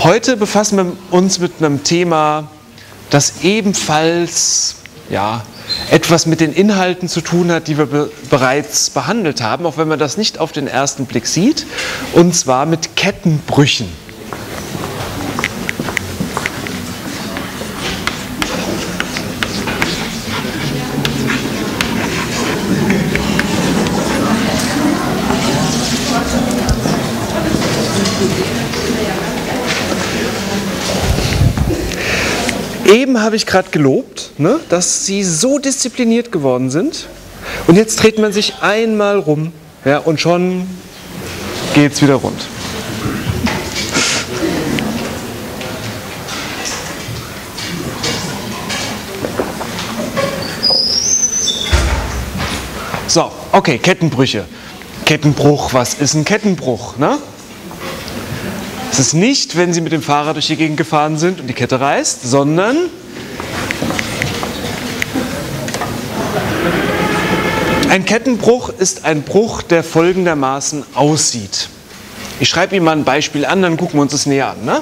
Heute befassen wir uns mit einem Thema, das ebenfalls etwas mit den Inhalten zu tun hat, die wir bereits behandelt haben, auch wenn man das nicht auf den ersten Blick sieht, und zwar mit Kettenbrüchen. Eben habe ich gerade gelobt, dass Sie so diszipliniert geworden sind. Und jetzt dreht man sich einmal rum, und schon geht es wieder rund. So, okay, Kettenbrüche. Kettenbruch, was ist ein Kettenbruch? Es ist nicht, wenn Sie mit dem Fahrrad durch die Gegend gefahren sind und die Kette reißt, sondern ein Kettenbruch ist ein Bruch, der folgendermaßen aussieht. Ich schreibe Ihnen mal ein Beispiel an, dann gucken wir uns das näher an.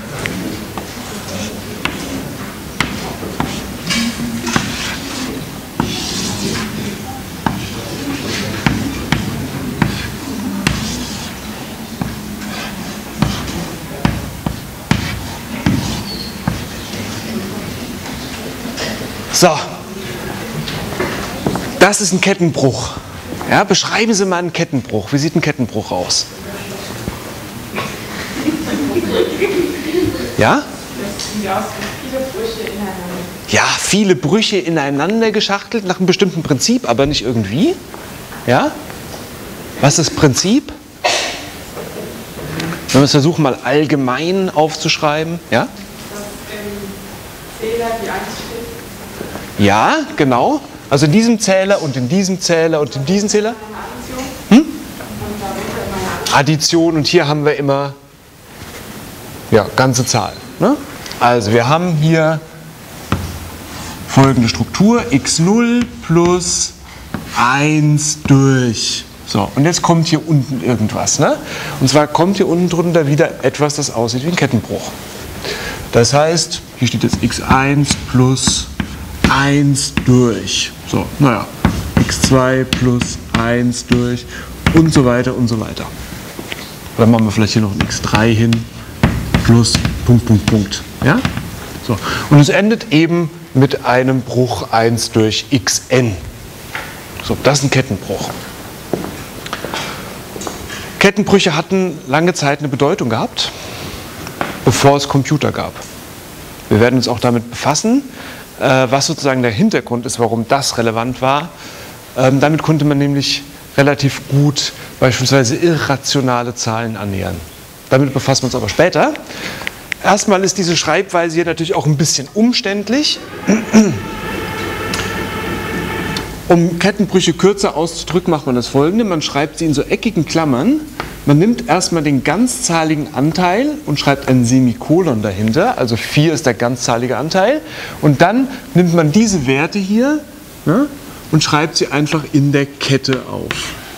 So, das ist ein Kettenbruch. Beschreiben Sie mal einen Kettenbruch. Wie sieht ein Kettenbruch aus? Ja? Viele Brüche ineinander. Ja, viele Brüche ineinander geschachtelt nach einem bestimmten Prinzip, aber nicht irgendwie. Ja? Was ist das Prinzip? Wenn wir es versuchen, mal allgemein aufzuschreiben. Ja? Zähler, die einstehen. Ja, genau. Also in diesem Zähler und in diesem Zähler und in diesem Zähler. Addition, und hier haben wir immer ganze Zahlen. Also wir haben hier folgende Struktur: x0 plus 1 durch. So, und jetzt kommt hier unten irgendwas. Und zwar kommt hier unten drunter wieder etwas, das aussieht wie ein Kettenbruch. Das heißt, hier steht jetzt x1 plus 1 durch. So, x2 plus 1 durch und so weiter und so weiter. Dann machen wir vielleicht hier noch ein x3 hin plus Punkt, Punkt, Punkt. Ja? So. Und es endet eben mit einem Bruch 1 durch xn. So, das ist ein Kettenbruch. Kettenbrüche hatten lange Zeit eine Bedeutung gehabt, bevor es Computer gab. Wir werden uns auch damit befassen, was sozusagen der Hintergrund ist, warum das relevant war. Damit konnte man nämlich relativ gut beispielsweise irrationale Zahlen annähern. Damit befassen wir uns aber später. Erstmal ist diese Schreibweise hier natürlich auch ein bisschen umständlich. Um Kettenbrüche kürzer auszudrücken, macht man das Folgende: Man schreibt sie in so eckigen Klammern. Man nimmt erstmal den ganzzahligen Anteil und schreibt ein Semikolon dahinter, also 4 ist der ganzzahlige Anteil. Und dann nimmt man diese Werte hier und schreibt sie einfach in der Kette auf.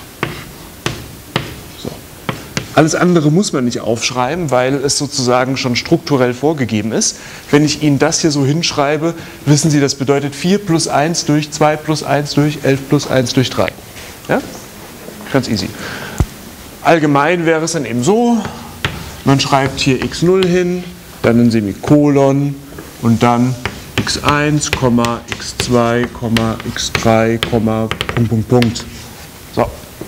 So. Alles andere muss man nicht aufschreiben, weil es sozusagen schon strukturell vorgegeben ist. Wenn ich Ihnen das hier so hinschreibe, wissen Sie, das bedeutet 4 plus 1 durch 2 plus 1 durch 11 plus 1 durch 3. Ja? Ganz easy. Allgemein wäre es dann eben so, man schreibt hier x0 hin, dann ein Semikolon und dann x1, x2, x3, Punkt, Punkt, Punkt. So.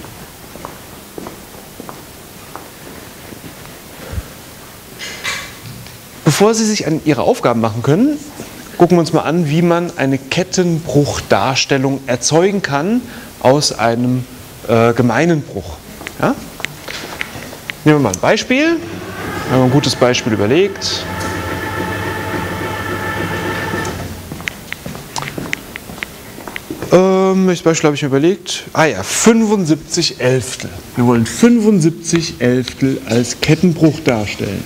Bevor Sie sich an Ihre Aufgaben machen können, gucken wir uns mal an, wie man eine Kettenbruchdarstellung erzeugen kann aus einem gemeinen Bruch. Ja? Nehmen wir mal ein Beispiel. Wir haben ein gutes Beispiel überlegt. Welches Beispiel habe ich mir überlegt? 75 Elftel. Wir wollen 75 Elftel als Kettenbruch darstellen.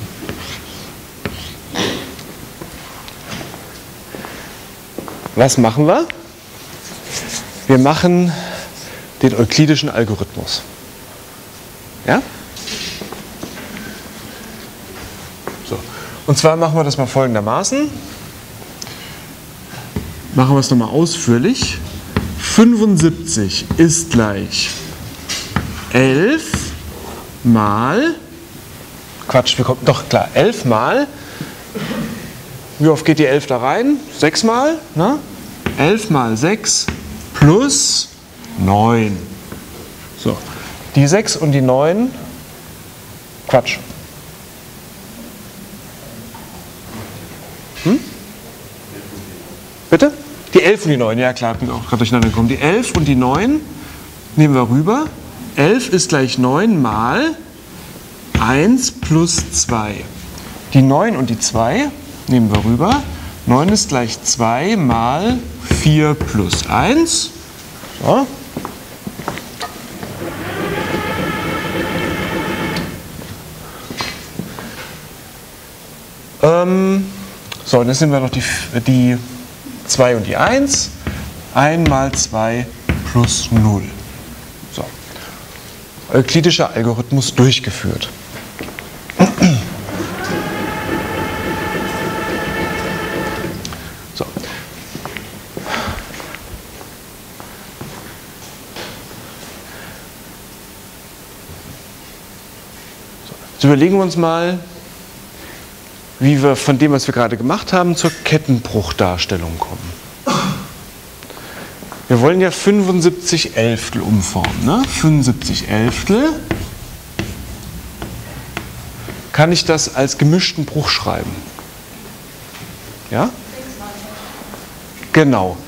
Was machen wir? Wir machen den euklidischen Algorithmus. Ja? So. Und zwar machen wir das mal folgendermaßen. Machen wir es nochmal ausführlich. 75 ist gleich 11 mal, Quatsch, wir kommen, doch klar, 11 mal, wie oft geht die 11 da rein? 6 mal, ne? 11 mal 6 plus 9. So, die 6 und die 9, Quatsch. Bitte? Die 11 und die 9, ja klar, bin auch gerade durcheinander gekommen. Die 11 und die 9 nehmen wir rüber. 11 ist gleich 9 mal 1 plus 2. Die 9 und die 2 nehmen wir rüber. 9 ist gleich 2 mal 4 plus 1. So. So, und jetzt nehmen wir noch die 2 und die 1. 1 mal 2 plus 0. So. Euklidischer Algorithmus durchgeführt. So. Jetzt überlegen wir uns mal, wie wir von dem, was wir gerade gemacht haben, zur Kettenbruchdarstellung kommen. Wir wollen ja 75 Elftel umformen. Ne? 75 Elftel. Kann ich das als gemischten Bruch schreiben? Ja? Genau.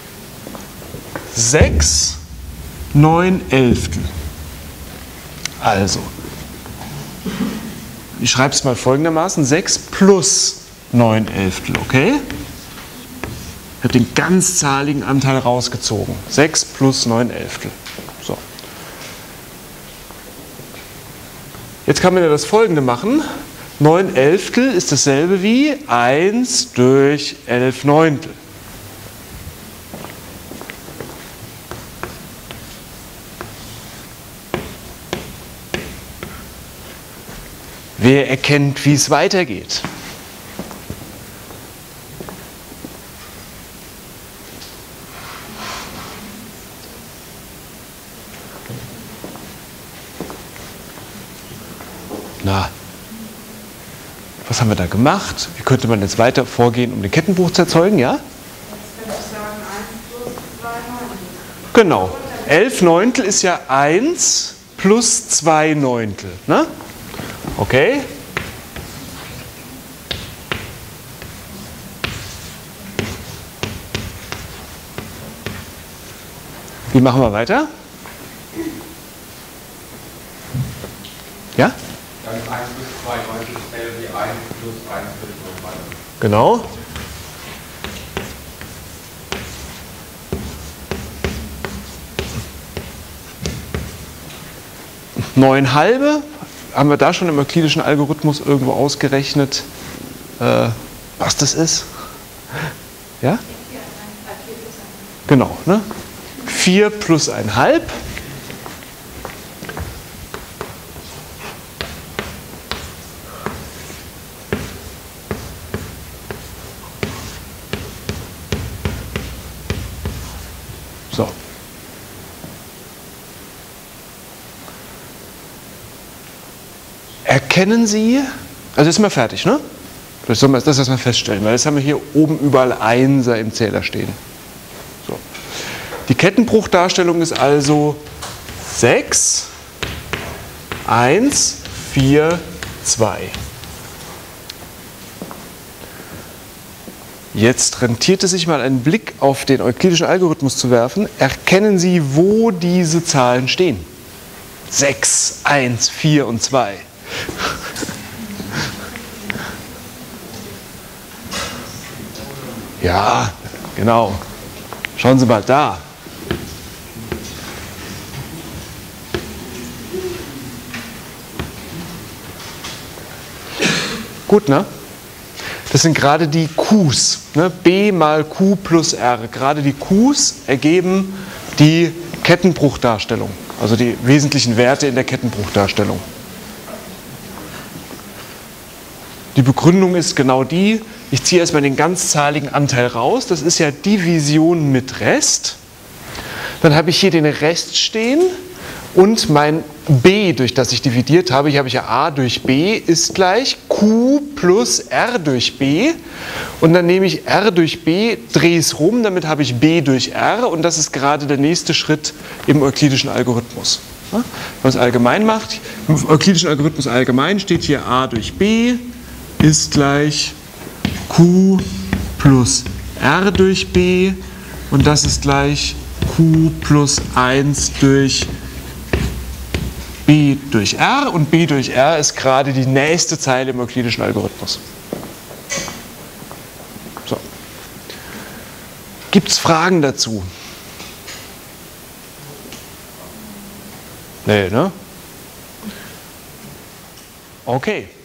6, 9 Elftel. Also, ich schreibe es mal folgendermaßen, 6 plus 9 Elftel, okay? Ich habe den ganzzahligen Anteil rausgezogen. 6 plus 9 Elftel. So. Jetzt kann man ja das Folgende machen. 9 Elftel ist dasselbe wie 1 durch 11 Neuntel. Wer erkennt, wie es weitergeht? Na, was haben wir da gemacht? Wie könnte man jetzt weiter vorgehen, um den Kettenbruch zu erzeugen? Ja? Jetzt könnte ich sagen 1 plus 2 Neuntel. Genau. 11 Neuntel ist ja 1 plus 2 Neuntel. Ne? Okay. Wie machen wir weiter? Ja? Dann 1 plus 2 Neuntel ist dasselbe wie 1 plus 1 plus 0 Neuntel. Genau. Neun halbe, haben wir da schon im euklidischen Algorithmus irgendwo ausgerechnet, was das ist? Ja? Genau, ne? 4 plus 1,5. So. Erkennen Sie, also ist mal fertig, ne? Das sollen wir das erstmal feststellen, weil jetzt haben wir hier oben überall Einser im Zähler stehen. So. Die Kettenbruchdarstellung ist also 6, 1, 4, 2. Jetzt rentiert es sich mal einen Blick auf den euklidischen Algorithmus zu werfen. Erkennen Sie, wo diese Zahlen stehen. 6, 1, 4 und 2. Ja, genau. Schauen Sie mal da. Gut, ne? Das sind gerade die Qs. Ne? B mal Q plus R. Gerade die Qs ergeben die Kettenbruchdarstellung. Also die wesentlichen Werte in der Kettenbruchdarstellung. Die Begründung ist genau die, ich ziehe erstmal den ganzzahligen Anteil raus, das ist ja Division mit Rest. Dann habe ich hier den Rest stehen und mein b, durch das ich dividiert habe, hier habe ich ja a durch b, ist gleich q plus r durch b. Und dann nehme ich r durch b, drehe es rum, damit habe ich b durch r und das ist gerade der nächste Schritt im euklidischen Algorithmus. Wenn man es allgemein macht, im euklidischen Algorithmus allgemein steht hier a durch b ist gleich q plus r durch b und das ist gleich q plus 1 durch b durch r und b durch r ist gerade die nächste Zeile im euklidischen Algorithmus. So. Gibt es Fragen dazu? Nee, ne? Okay.